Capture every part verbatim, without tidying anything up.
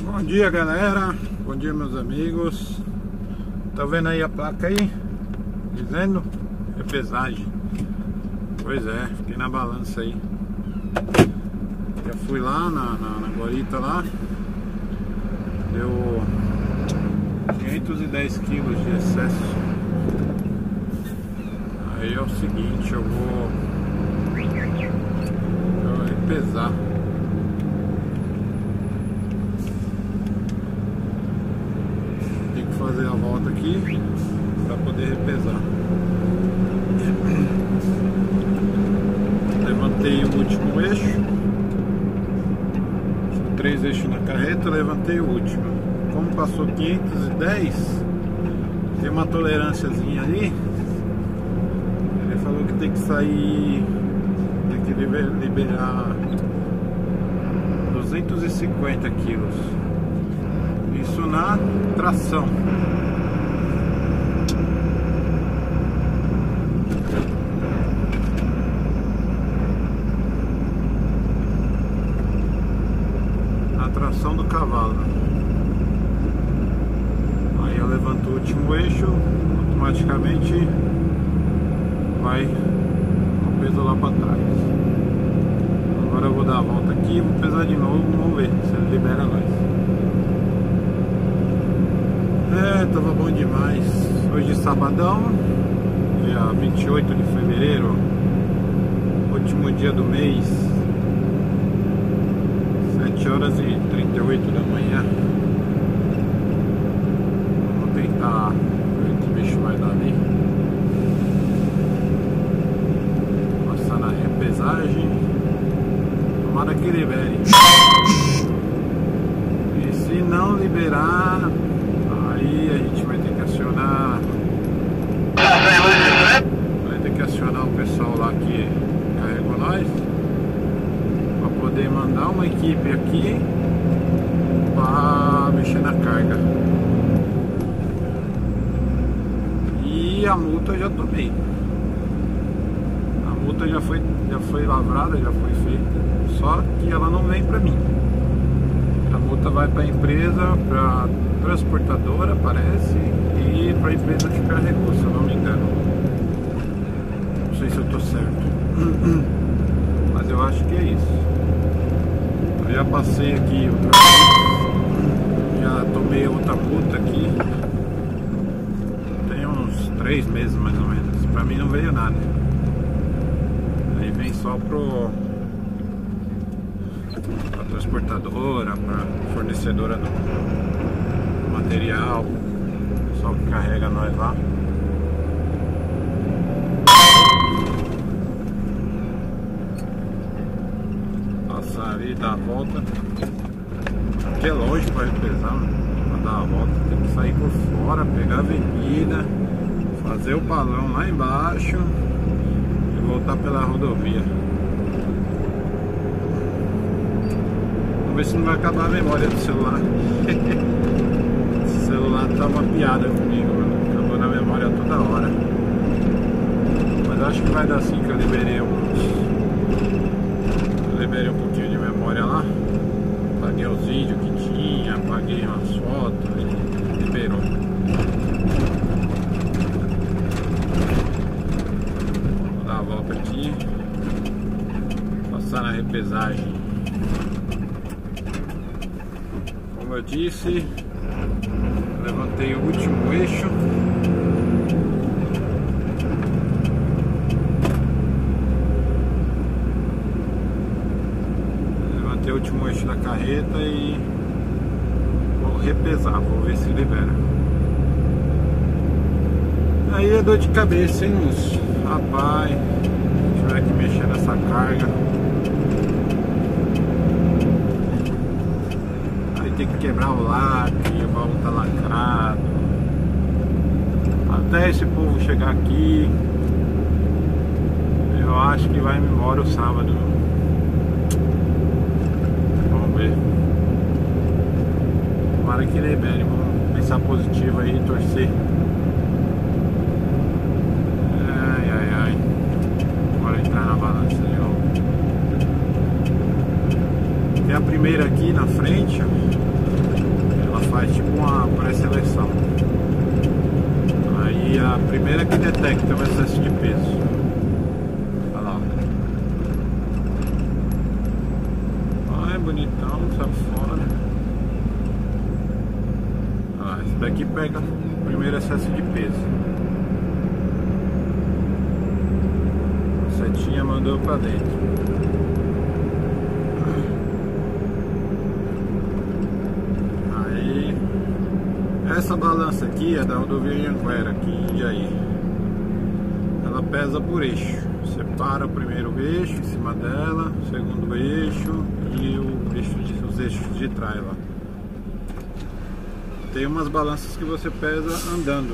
Bom dia, galera, bom dia, meus amigos. Tá vendo aí a placa aí dizendo repesagem? Pois é, fiquei na balança aí. Já fui lá na, na, na guarita lá, deu quinhentos e dez quilos de excesso. Aí é o seguinte, eu vou, eu vou repesar. Fazer a volta aqui para poder repesar. Levantei o último eixo, três eixos na carreta, levantei o último. Como passou quinhentos e dez, tem uma tolerânciazinha ali. Ele falou que tem que sair, tem que liberar duzentos e cinquenta quilos. Isso na tração. Na tração do cavalo. Aí eu levanto o último eixo, automaticamente vai o peso lá para trás. Agora eu vou dar a volta aqui, vou pesar de novo, vamos ver se ele libera nós. É, tava bom demais. Hoje é sabadão, dia vinte e oito de fevereiro, último dia do mês, sete horas e trinta e oito da manhã. Vamos tentar ver que bicho vai dar ali. Passar na repesagem. Tomara que libere. E se não liberar, aí a gente vai ter que acionar Vai ter que acionar o pessoal lá que carregou nós para poder mandar uma equipe aqui para mexer na carga. E a multa eu já tomei. A multa já foi, já foi lavrada, já foi feita, só que ela não vem para mim. A multa vai para a empresa, para transportadora, parece, e para a empresa que carregou, se eu não me engano. Não sei se eu tô certo, mas eu acho que é isso. Eu já passei aqui outra vez, já tomei outra multa aqui, tem uns três meses mais ou menos. Para mim não veio nada. Aí vem só pro pra transportadora, para fornecedora do material, só que carrega nós lá. Passar ali, dar a volta, porque é longe para repesar, né? Para dar a volta tem que sair por fora, pegar a avenida, fazer o balão lá embaixo e voltar pela rodovia. Vamos ver se não vai acabar a memória do celular. Esse celular tá uma piada comigo, mano. Acabou na memória toda hora. Mas acho que vai dar sim, que eu liberei uns... Eu liberei um pouquinho de memória lá. Apaguei os vídeos que tinha, apaguei umas fotos e liberou. Vou dar a volta aqui. Passar na repesagem. Como eu disse, levantei o último eixo. Levantei o último eixo da carreta e vou repesar, vou ver se libera. Aí é dor de cabeça, hein, moço? Rapaz, tiver que mexer nessa carga. Tem que quebrar o lacre, o baú tá lacrado. Até esse povo chegar aqui, eu acho que vai embora o sábado. Vamos ver. Tomara que libere. Vamos pensar positivo aí e torcer. Ai, ai, ai. Bora entrar na balança de novo. Tem a primeira aqui na frente, ó. faz tipo uma pré-seleção. Aí a primeira que detecta o excesso de peso. Olha lá. Ah, é bonitão, sai fora. Ah, esse daqui pega o primeiro excesso de peso. A setinha mandou pra dentro. Essa balança aqui é da rodovia Anhanguera, aqui em Jundiaí. Ela pesa por eixo. Você para o primeiro eixo em cima dela, o segundo eixo e o eixo de, os eixos de trás lá. Tem umas balanças que você pesa andando.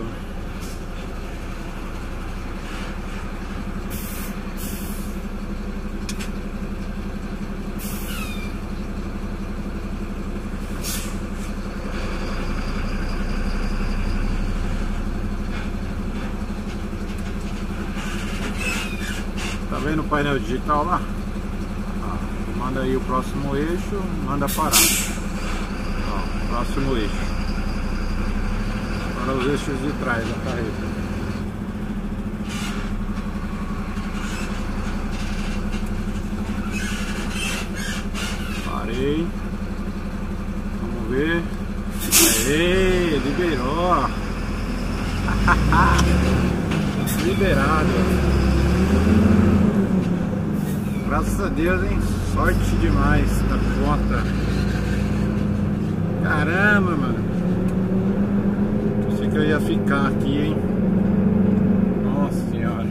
Tá vendo o painel digital lá? Ó, manda aí o próximo eixo, manda parar. Ó, próximo eixo. Para os eixos de trás da carreta. Parei. Vamos ver. Aê, liberou. Liberado. Graças a Deus, hein? Sorte demais da conta. Caramba, mano. Pensei que eu ia ficar aqui, hein? Nossa senhora.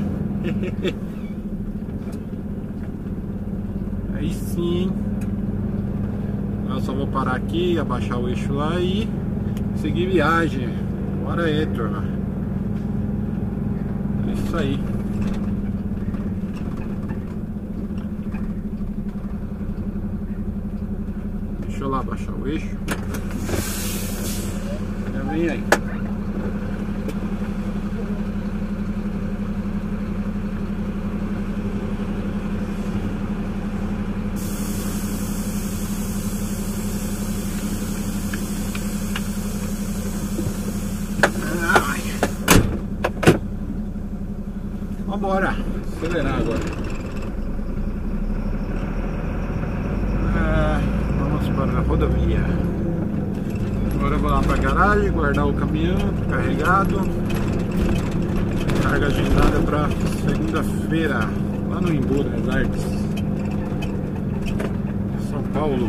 Aí sim. Eu só vou parar aqui, abaixar o eixo lá e seguir viagem. Bora aí, turma. É isso aí. Deixa eu lá baixar o eixo. Já vem aí. Ai. Vambora. Acelerar agora. Para a rodovia. Agora eu vou lá para a garagem, guardar o caminhão carregado. Carga agendada para segunda-feira, lá no Embu das Artes, São Paulo.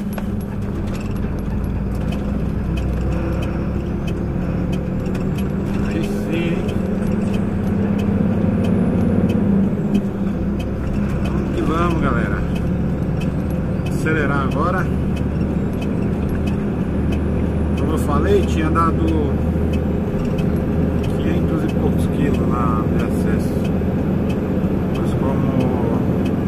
Aí sim. Vamos que vamos, galera. Acelerar agora. Como eu falei, tinha dado quinhentos e poucos quilos na de acesso, mas como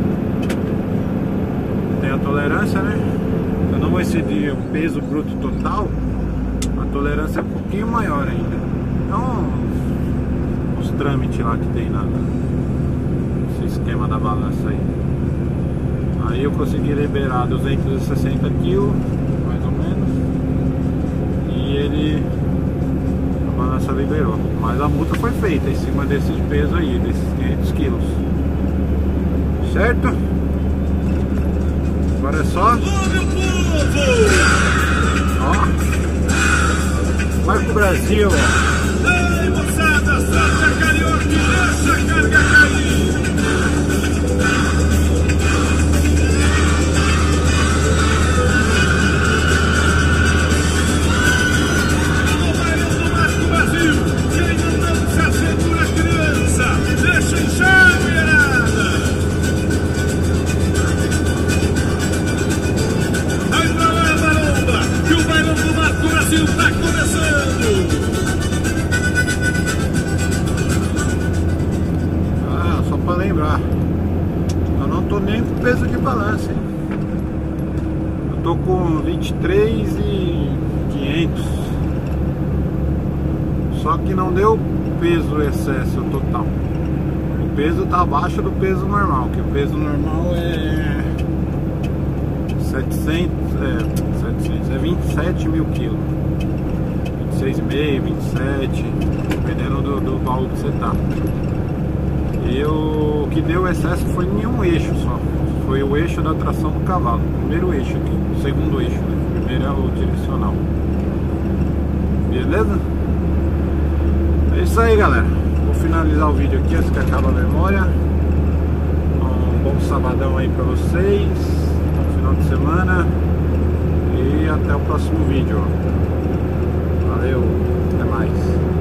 tem a tolerância, né? Eu não vou exceder o peso bruto total, a tolerância é um pouquinho maior ainda. Então, os, os trâmites lá que tem na esse esquema da balança aí. Aí eu consegui liberar duzentos e sessenta quilos, mais ou menos. E ele, a balança liberou, mas a multa foi feita em cima desses pesos aí, desses quinhentos quilos, certo? Agora é só, ó, vai pro Brasil. Ei, moçada, solta a carioca e deixa a carga cair. Eu não tô nem com peso de balança, hein? Eu tô com vinte e três e quinhentos. Só que não deu peso excesso total. O peso tá abaixo do peso normal, que o peso normal é setecentos, é, setecentos, é vinte e sete mil quilos. seis e meio, vinte e sete, dependendo do, do baú que você tá. E o que deu excesso foi em um eixo só. Foi o eixo da tração do cavalo. Primeiro eixo aqui, o segundo eixo, né? O primeiro é o direcional. Beleza? É isso aí, galera. Vou finalizar o vídeo aqui antes que acabe a memória. Um bom sabadão aí pra vocês. Bom final de semana. E até o próximo vídeo. Valeu, até mais.